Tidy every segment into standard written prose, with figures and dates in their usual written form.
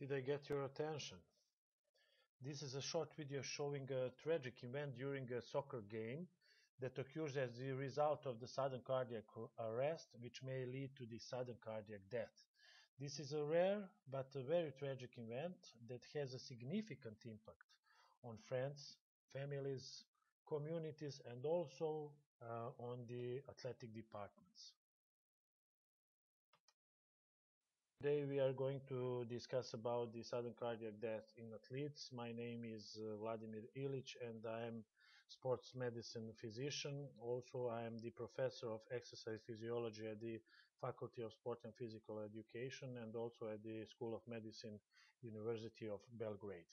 Did I get your attention? This is a short video showing a tragic event during a soccer game that occurs as the result of the sudden cardiac arrest, which may lead to the sudden cardiac death. This is a rare but a very tragic event that has a significant impact on friends, families, communities, and also on the athletic departments. Today we are going to discuss about the sudden cardiac death in athletes. My name is Vladimir Ilic and I am sports medicine physician. Also I am the professor of exercise physiology at the Faculty of Sport and Physical Education and also at the School of Medicine, University of Belgrade.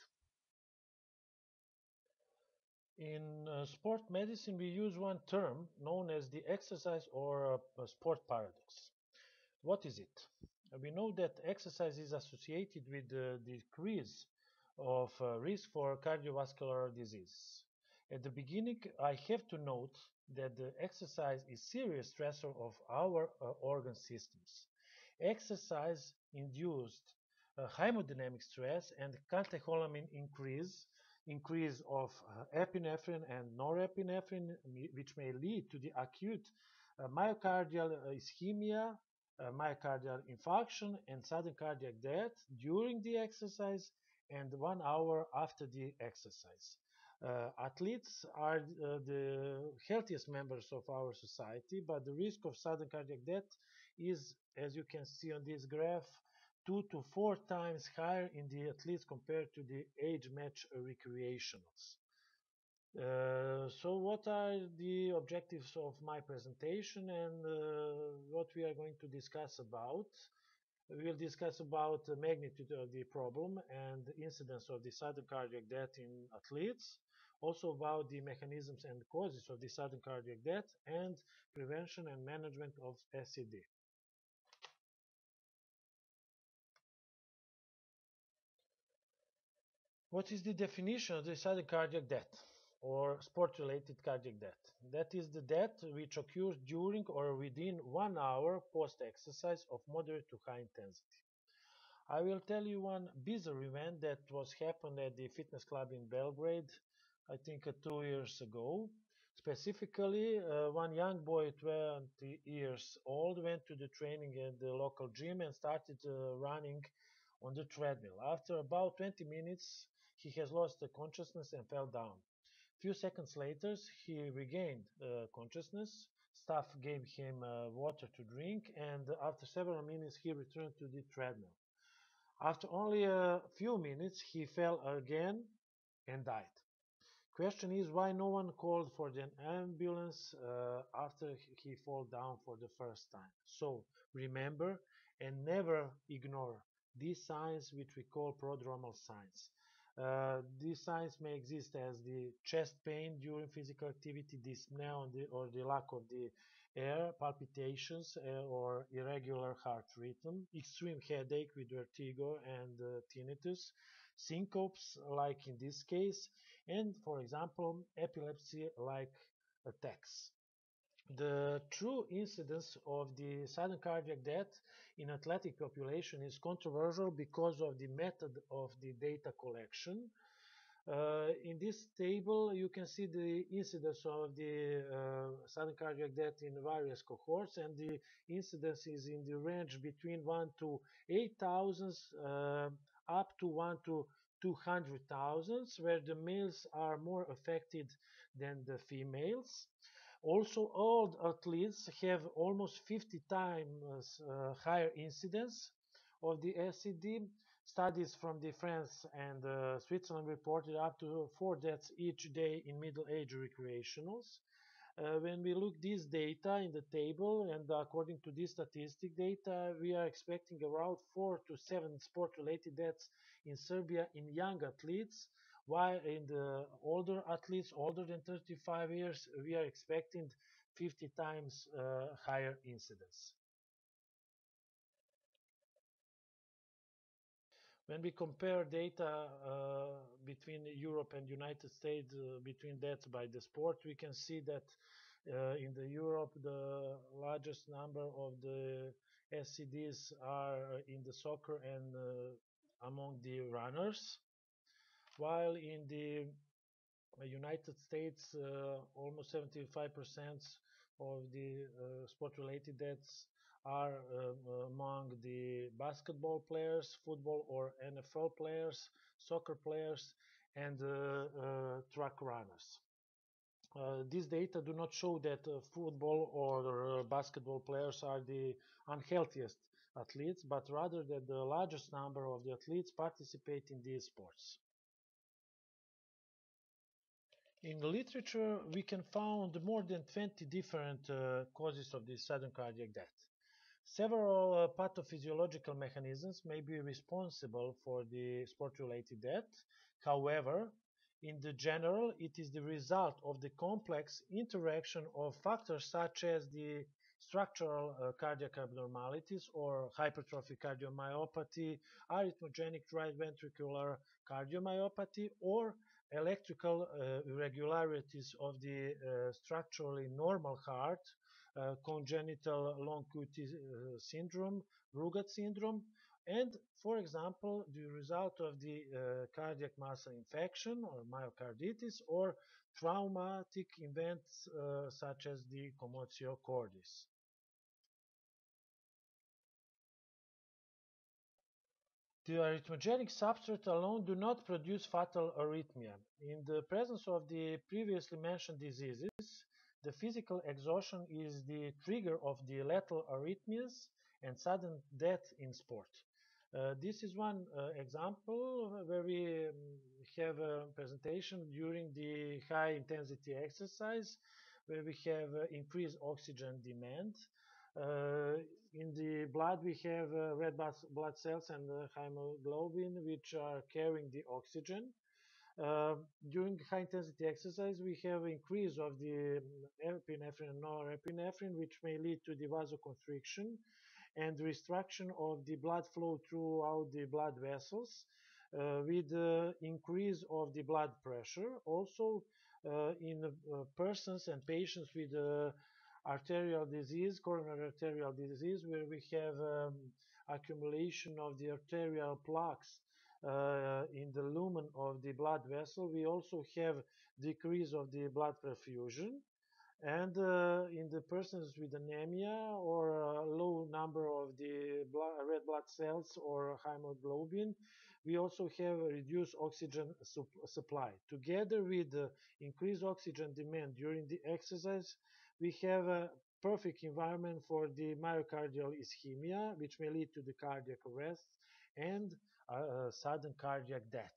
In sport medicine we use one term known as the exercise or sport paradox. What is it? We know that exercise is associated with the decrease of risk for cardiovascular disease. At the beginning, I have to note that the exercise is serious stressor of our organ systems. Exercise induced hemodynamic stress and catecholamine increase of epinephrine and norepinephrine, which may lead to the acute myocardial ischemia, myocardial infarction, and sudden cardiac death during the exercise and 1 hour after the exercise. Athletes are the healthiest members of our society, but the risk of sudden cardiac death is, as you can see on this graph, 2 to 4 times higher in the athletes compared to the age-match recreationals. So what are the objectives of my presentation and what we are going to discuss about? We will discuss about the magnitude of the problem and the incidence of the sudden cardiac death in athletes, also about the mechanisms and causes of the sudden cardiac death and prevention and management of SCD. What is the definition of the sudden cardiac death or sport-related cardiac death? That is the death which occurs during or within 1 hour post-exercise of moderate to high intensity. I will tell you one bizarre event that was happened at the fitness club in Belgrade, I think 2 years ago. Specifically, one young boy, 20 years old, went to the training at the local gym and started running on the treadmill. After about 20 minutes, he has lost the consciousness and fell down. Few seconds later, he regained consciousness. Staff gave him water to drink, and after several minutes, he returned to the treadmill. After only a few minutes, he fell again and died. Question is why no one called for the ambulance after he fell down for the first time. So remember and never ignore these signs which we call prodromal signs. These signs may exist as the chest pain during physical activity, dyspnea or the lack of the air, palpitations or irregular heart rhythm, extreme headache with vertigo and tinnitus, syncopes like in this case, and for example epilepsy like attacks. The true incidence of the sudden cardiac death in athletic population is controversial because of the method of the data collection. In this table, you can see the incidence of the sudden cardiac death in various cohorts, and the incidence is in the range between 1 to 8,000 up to 1 to 200,000, where the males are more affected than the females. Also, old athletes have almost 50 times higher incidence of the SCD. Studies from the France and Switzerland reported up to 4 deaths each day in middle-age recreationals. When we look these data in the table and according to this statistic data, we are expecting around 4 to 7 sport-related deaths in Serbia in young athletes, while in the older athletes, older than 35 years, we are expecting 50 times higher incidence. When we compare data between Europe and United States, between deaths by the sport, we can see that in the Europe, the largest number of the SCDs are in the soccer and among the runners, while in the United States, almost 75% of the sport-related deaths are among the basketball players, football or NFL players, soccer players, and track runners. These data do not show that football or basketball players are the unhealthiest athletes, but rather that the largest number of the athletes participate in these sports. In the literature, we can find more than 20 different causes of this sudden cardiac death. Several pathophysiological mechanisms may be responsible for the sport-related death. However, in the general, it is the result of the complex interaction of factors such as the structural cardiac abnormalities or hypertrophic cardiomyopathy, arrhythmogenic right ventricular cardiomyopathy, or electrical irregularities of the structurally normal heart, congenital long QT syndrome, Brugad syndrome, and, for example, the result of the cardiac muscle infection or myocarditis or traumatic events such as the commotio cordis. The arrhythmogenic substrate alone do not produce fatal arrhythmia. In the presence of the previously mentioned diseases, the physical exhaustion is the trigger of the lethal arrhythmias and sudden death in sport. This is one example where we have a presentation during the high intensity exercise where we have increased oxygen demand. Uh, in the blood, we have red blood cells and hemoglobin, which are carrying the oxygen. Uh, During high intensity exercise, we have increase of the epinephrine and norepinephrine, which may lead to the vasoconstriction and restriction of the blood flow throughout the blood vessels with increase of the blood pressure. Also, in persons and patients with arterial disease, coronary arterial disease, where we have accumulation of the arterial plaques in the lumen of the blood vessel, we also have decrease of the blood perfusion. And in the persons with anemia or a low number of the red blood cells or hemoglobin, we also have a reduced oxygen supply. Together with the increased oxygen demand during the exercise, we have a perfect environment for the myocardial ischemia, which may lead to the cardiac arrest and sudden cardiac death.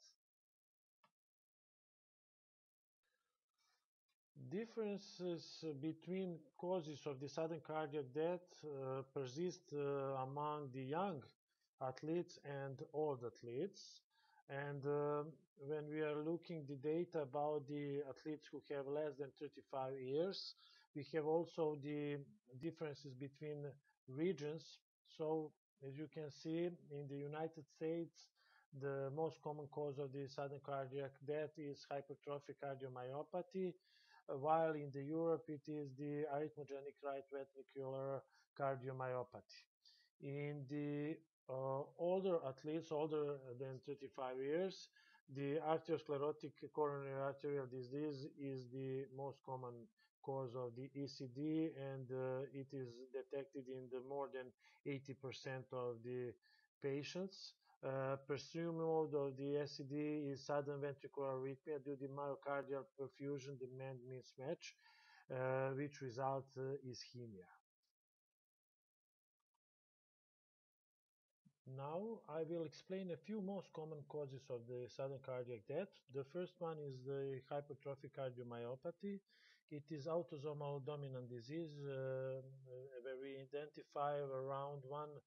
Differences between causes of the sudden cardiac death persist among the young athletes and old athletes. And when we are looking the data about the athletes who have less than 35 years, we have also the differences between regions. So as you can see, in the United States, the most common cause of the sudden cardiac death is hypertrophic cardiomyopathy, while in the Europe it is the arrhythmogenic right ventricular cardiomyopathy. In the older athletes, older than 35 years, the arteriosclerotic coronary arterial disease is the most common cause of the ECD, and it is detected in the more than 80% of the patients. Pursuit mode of the SCD is sudden ventricular arrhythmia due to myocardial perfusion demand mismatch, which results ischemia. Now I will explain a few most common causes of the sudden cardiac death. The first one is the hypertrophic cardiomyopathy. It is autosomal dominant disease where we identify around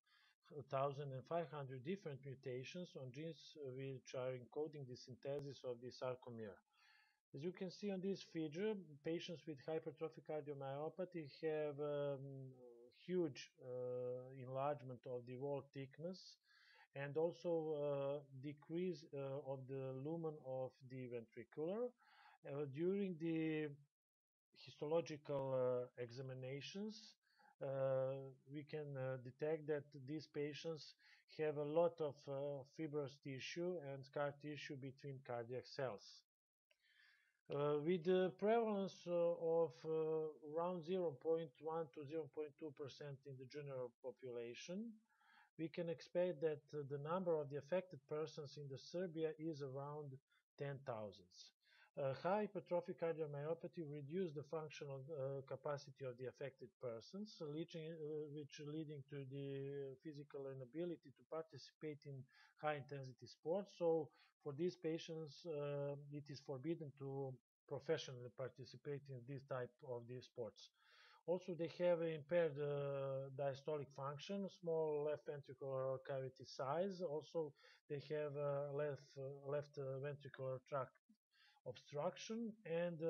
1,500 different mutations on genes which are encoding the synthesis of the sarcomere. As you can see on this figure, patients with hypertrophic cardiomyopathy have huge enlargement of the wall thickness and also decrease of the lumen of the ventricular. During the histological examinations, we can detect that these patients have a lot of fibrous tissue and scar tissue between cardiac cells. With the prevalence of around 0.1 to 0.2% in the general population, we can expect that the number of the affected persons in the Serbia is around 10,000. High hypertrophic cardiomyopathy reduces the functional capacity of the affected persons, which leading to the physical inability to participate in high intensity sports. So for these patients, it is forbidden to professionally participate in this type of these sports. Also, they have impaired diastolic function, small left ventricular cavity size. Also, they have left ventricular tract obstruction and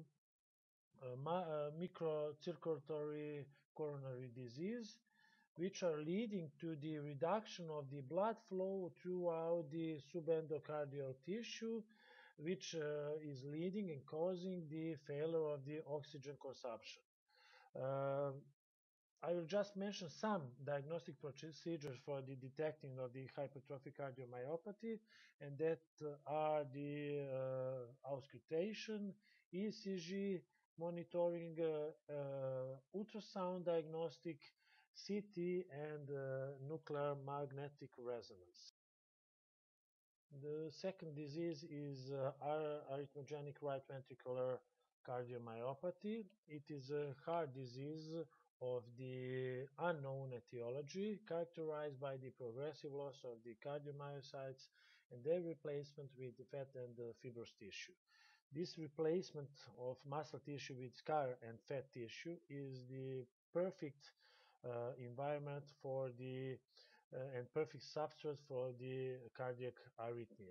microcirculatory coronary disease, which are leading to the reduction of the blood flow throughout the subendocardial tissue, which is leading and causing the failure of the oxygen consumption. Uh, I will just mention some diagnostic procedures for the detecting of the hypertrophic cardiomyopathy, and that are the auscultation, ECG, monitoring, ultrasound diagnostic, CT, and nuclear magnetic resonance. The second disease is arrhythmogenic right ventricular cardiomyopathy. It is a heart disease of the unknown etiology, characterized by the progressive loss of the cardiomyocytes and their replacement with fat and fibrous tissue. This replacement of muscle tissue with scar and fat tissue is the perfect environment for the and perfect substrate for the cardiac arrhythmia.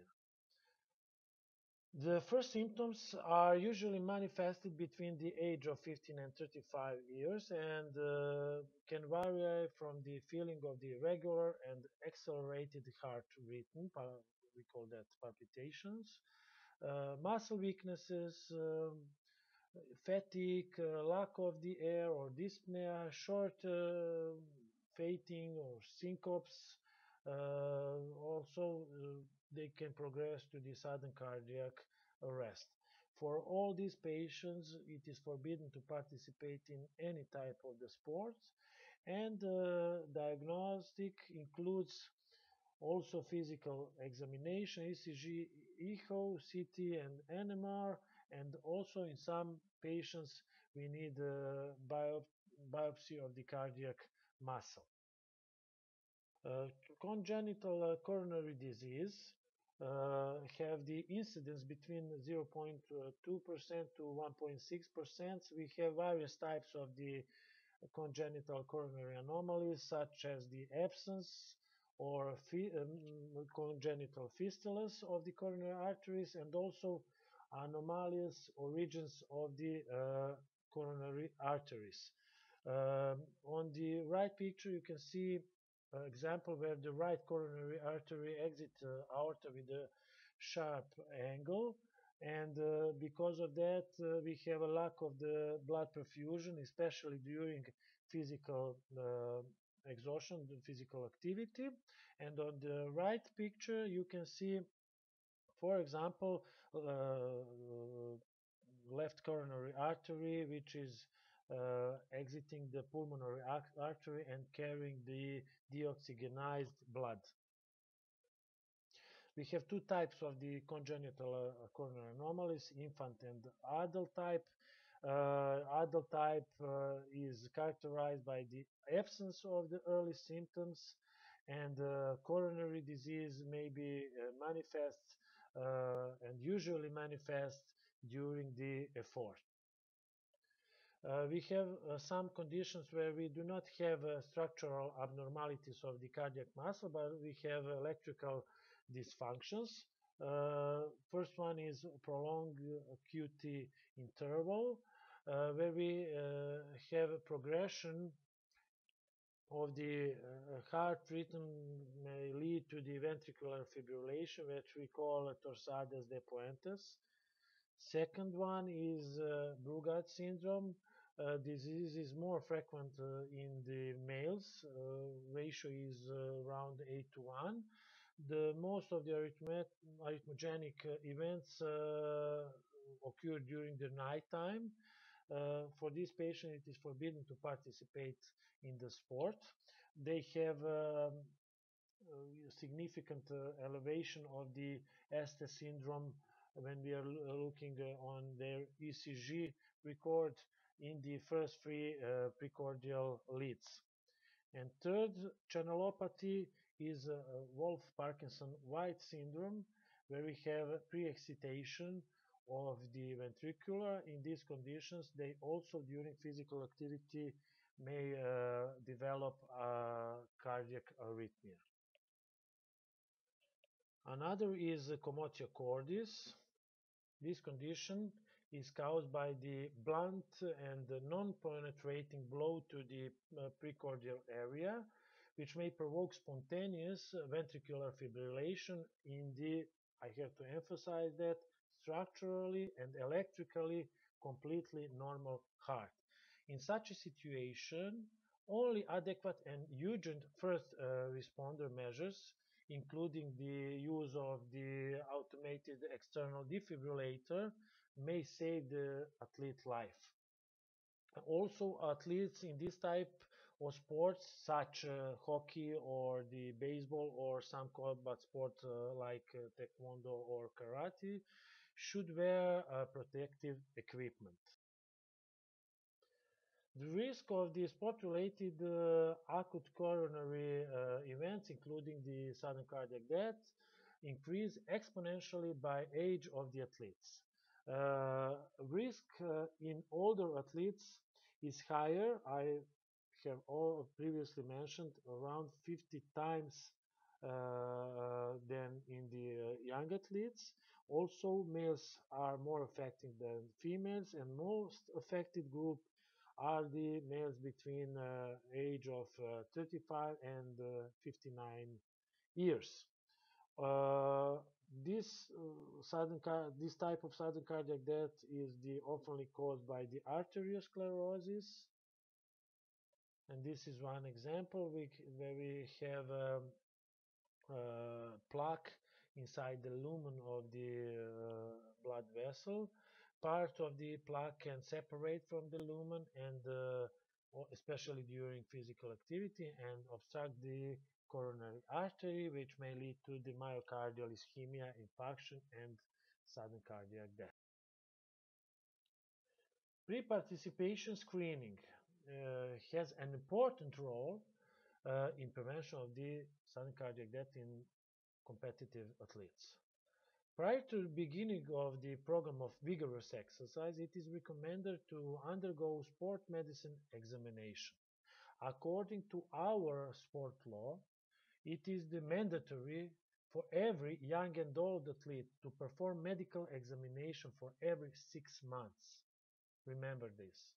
The first symptoms are usually manifested between the age of 15 and 35 years and can vary from the feeling of the irregular and accelerated heart rhythm, we call that palpitations, muscle weaknesses, fatigue, lack of the air or dyspnea, short fainting or syncopes. Also, they can progress to the sudden cardiac arrest. For all these patients, it is forbidden to participate in any type of the sports, and diagnostic includes also physical examination, ECG, echo, CT, and NMR, and also in some patients we need biopsy of the cardiac muscle. Uh, Congenital coronary disease have the incidence between 0.2% to 1.6%. We have various types of the congenital coronary anomalies, such as the absence or congenital fistulas of the coronary arteries, and also anomalous origins of the coronary arteries. On the right picture, you can see example where the right coronary artery exits aorta with a sharp angle, and because of that we have a lack of the blood perfusion, especially during physical exhaustion, the physical activity. And on the right picture you can see, for example, left coronary artery, which is exiting the pulmonary artery and carrying the deoxygenized blood. We have two types of the congenital coronary anomalies, infant and adult type. Adult type is characterized by the absence of the early symptoms, and coronary disease may be manifest and usually manifest during the effort. We have some conditions where we do not have structural abnormalities of the cardiac muscle, but we have electrical dysfunctions. First one is prolonged QT interval, where we have a progression of the heart rhythm may lead to the ventricular fibrillation, which we call torsades de Pointes. Second one is Brugad syndrome, disease is more frequent in the males. Ratio is around 8 to 1. The most of the arrhythmogenic events occur during the nighttime. For this patient, it is forbidden to participate in the sport. They have significant elevation of the ESTE syndrome when we are looking on their ECG record in the first three precordial leads. And third channelopathy is Wolff-Parkinson-White syndrome, where we have pre-excitation of the ventricular. In these conditions, they also, during physical activity, may develop cardiac arrhythmia. Another is commotio cordis. This condition is caused by the blunt and non-penetrating blow to the precordial area, which may provoke spontaneous ventricular fibrillation in the, I have to emphasize that, structurally and electrically completely normal heart. In such a situation, only adequate and urgent first responder measures, including the use of the automated external defibrillator, may save the athlete life. Also, athletes in this type of sports, such hockey or the baseball or some combat sport like taekwondo or karate, should wear protective equipment. The risk of the sport-related acute coronary events, including the sudden cardiac death, increase exponentially by age of the athletes. Risk in older athletes is higher. I have all previously mentioned around 50 times than in the young athletes. Also, males are more affected than females, and most affected group are the males between age of 35 and 59 years. Uh, this type of sudden cardiac death is the oftenly caused by the arteriosclerosis, and this is one example where we have plaque inside the lumen of the blood vessel. Part of the plaque can separate from the lumen and especially during physical activity and obstruct the coronary artery, which may lead to the myocardial ischemia, infarction, and sudden cardiac death. Pre-participation screening has an important role in prevention of the sudden cardiac death in competitive athletes. Prior to the beginning of the program of vigorous exercise, it is recommended to undergo sport medicine examination. According to our sport law, it is the mandatory for every young and old athlete to perform medical examination for every 6 months. Remember this.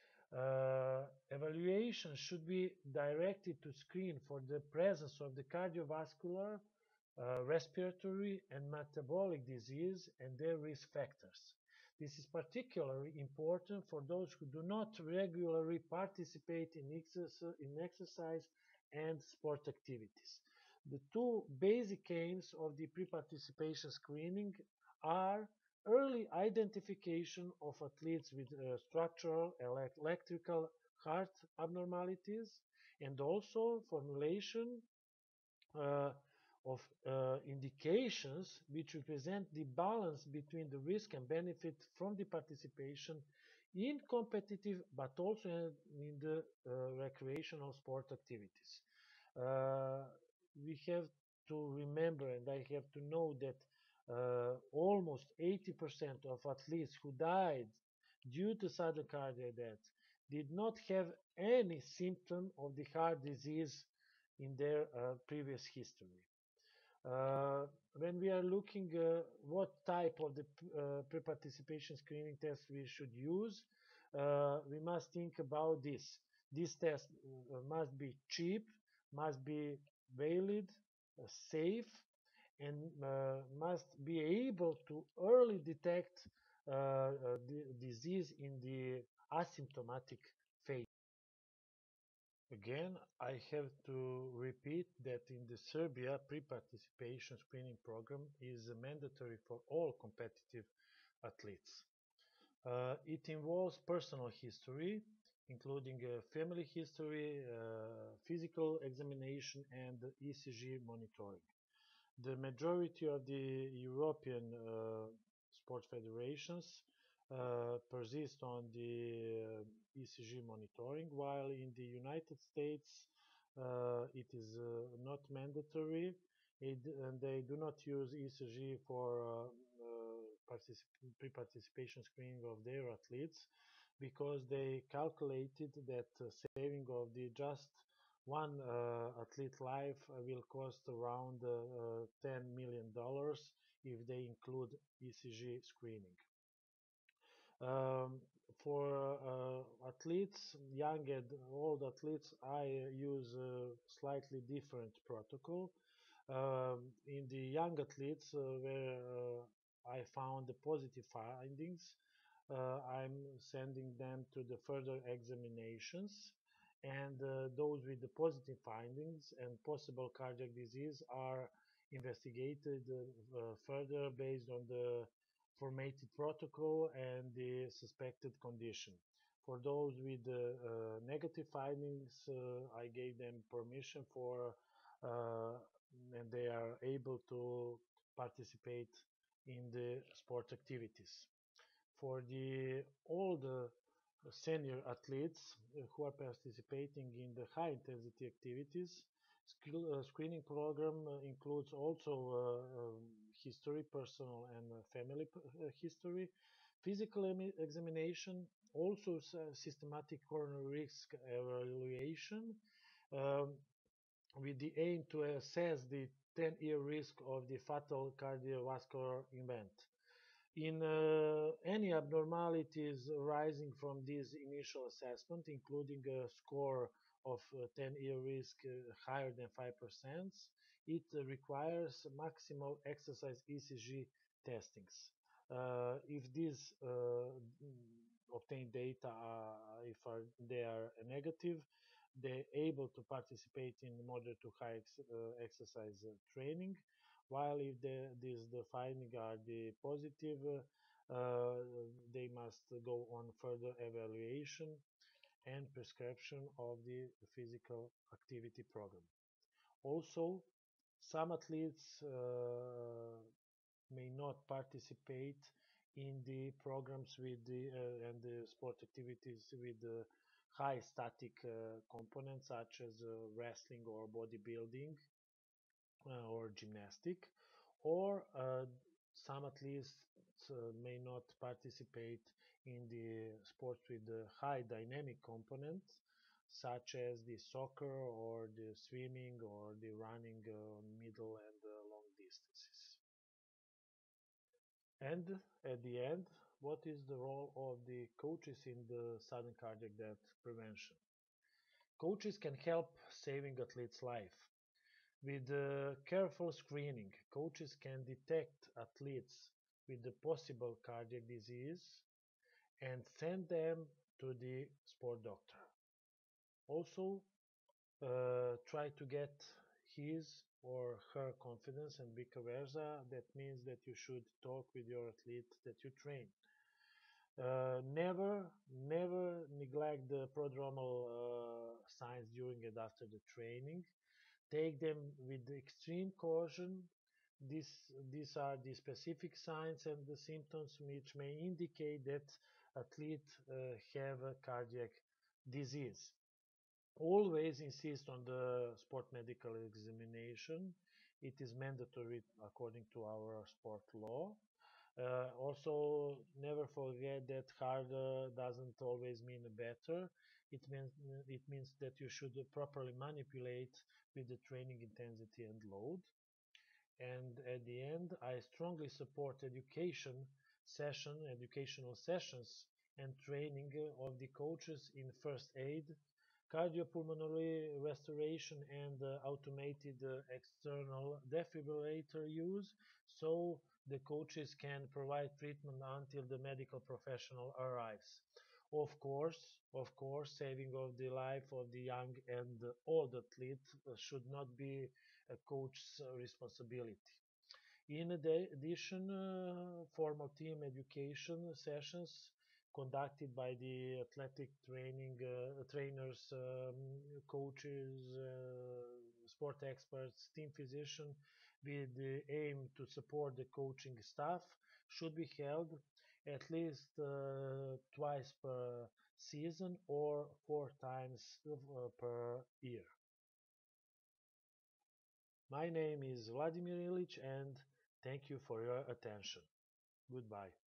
Evaluation should be directed to screen for the presence of the cardiovascular, respiratory, and metabolic disease and their risk factors. This is particularly important for those who do not regularly participate in exercise and sport activities. The two basic aims of the pre-participation screening are early identification of athletes with structural electrical heart abnormalities, and also formulation uh, of indications which represent the balance between the risk and benefit from the participation in competitive but also in the recreational sport activities. Uh, we have to remember, and I have to know that almost 80% of athletes who died due to sudden cardiac death did not have any symptom of the heart disease in their previous history. When we are looking what type of the pre-participation screening test we should use, we must think about this. This test must be cheap, must be valid, safe, and must be able to early detect the disease in the asymptomatic phase. Again, I have to repeat that in the Serbia pre-participation screening program is mandatory for all competitive athletes. It involves personal history, including family history, physical examination, and ECG monitoring. The majority of the European sports federations persist on the ECG monitoring, while in the United States it is not mandatory, and they do not use ECG for pre-participation screening of their athletes because they calculated that saving of the just one athlete life will cost around $10 million if they include ECG screening. Um, for athletes, young and old athletes, I use a slightly different protocol. In the young athletes, where I found the positive findings, I'm sending them to the further examinations. And those with the positive findings and possible cardiac disease are investigated further based on the formatted protocol and the suspected condition. For those with negative findings, I gave them permission for and they are able to participate in the sport activities. For the all the senior athletes who are participating in the high intensity activities, screening program includes also history, personal and family history, physical examination, also systematic coronary risk evaluation, um, with the aim to assess the 10-year risk of the fatal cardiovascular event. In any abnormalities arising from this initial assessment, including a score of 10-year risk higher than 5%, it requires maximal exercise ECG testings. If these obtained data they are negative, they're able to participate in moderate to high exercise training, while if the finding are the positive, they must go on further evaluation and prescription of the physical activity program. Also, some athletes may not participate in the programs with the and the sport activities with the high static components such as wrestling or bodybuilding or gymnastic, or some athletes may not participate in the sports with the high dynamic component, such as the soccer or the swimming or the running on middle and long distances. And at the end, what is the role of the coaches in the sudden cardiac death prevention? Coaches can help saving athletes' life. With careful screening, coaches can detect athletes with the possible cardiac disease and send them to the sport doctor. Also, try to get his or her confidence and vice versa. That means that you should talk with your athlete that you train. Never neglect the prodromal signs during and after the training. Take them with extreme caution. These are the specific signs and the symptoms which may indicate that athlete have a cardiac disease. Always insist on the sport medical examination. It is mandatory according to our sport law. Also, never forget that harder doesn't always mean better. It means that you should properly manipulate with the training intensity and load. And at the end, I strongly support educational sessions and training of the coaches in first aid, cardiopulmonary restoration, and automated external defibrillator use, so the coaches can provide treatment until the medical professional arrives. Of course, saving of the life of the young and old athlete should not be a coach's responsibility. In addition, formal team education sessions conducted by the athletic training trainers, coaches, sport experts, team physician, with the aim to support the coaching staff, should be held at least twice per season or four times per year. My name is Vladimir Ilic, and thank you for your attention. Goodbye.